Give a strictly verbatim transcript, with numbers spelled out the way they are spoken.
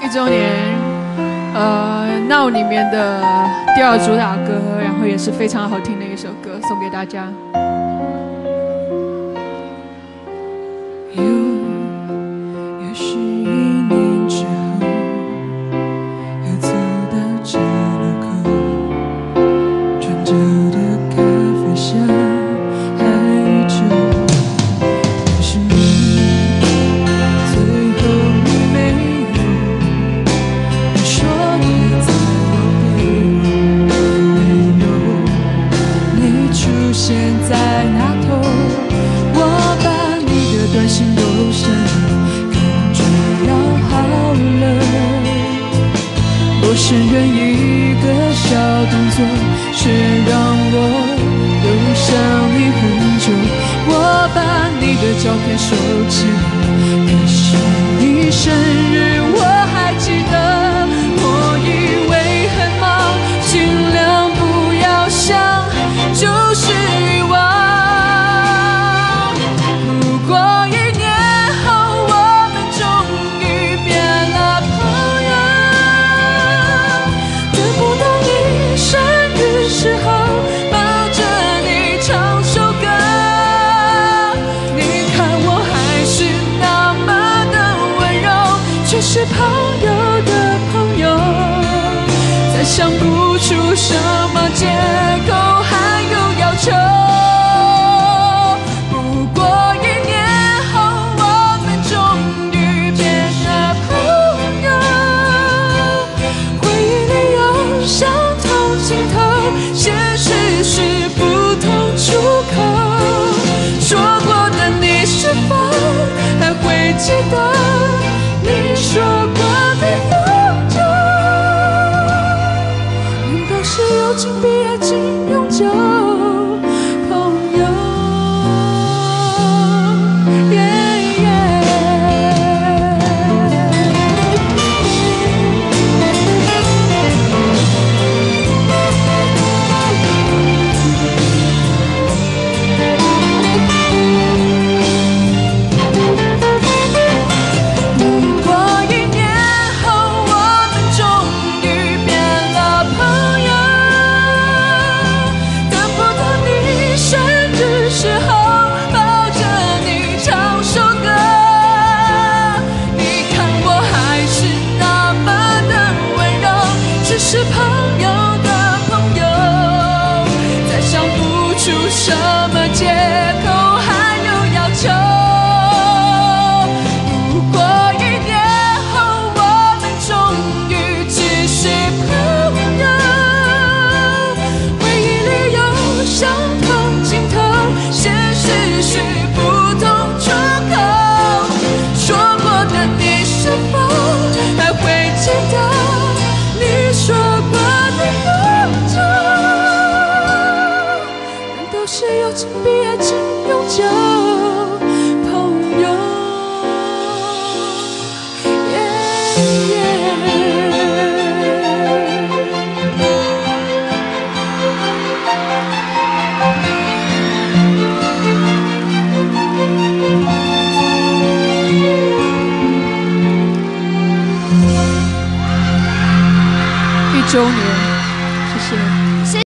一周年，呃，闹里面的第二主打歌，然后也是非常好听的一首歌，送给大家。 又又是一年之后，又走到这路口，转角的咖啡香还旧。可是你最后没有，你说你在我背后，没有你出现在那头，我把你的短信都删了，感觉要好了。我承认一个小动作，却让我又想你很久。我把你的照片收起了，可是你生日我还记得。我以为很忙，尽量不要想，就是遗忘。不过一年后，我们终于变了朋友。等不到你生日时候，抱着你唱首歌。你看我还是那么的温柔，却是朋友的朋友。再想不出什么借口，还有要求。不过一年后，我们终于变了朋友。回忆里有相同镜头，现实是不同出口。说过的你是否还会记得你说过的永久？难道是友情比爱情永久？朋友，yeah, yeah。不过一年后，我们终于变了朋友。等不到你生日时候，抱着你唱首歌。你看我还是那么的温柔，只是朋友的朋友。再想不出什么借口，还有要求。不过一年后，我们终于只是朋友。回忆里有相同镜头，现实是不同出口。说过的你是否还会记得你说过的永久？难道是友情比爱情永久？朋友，yeah, yeah。 一周年，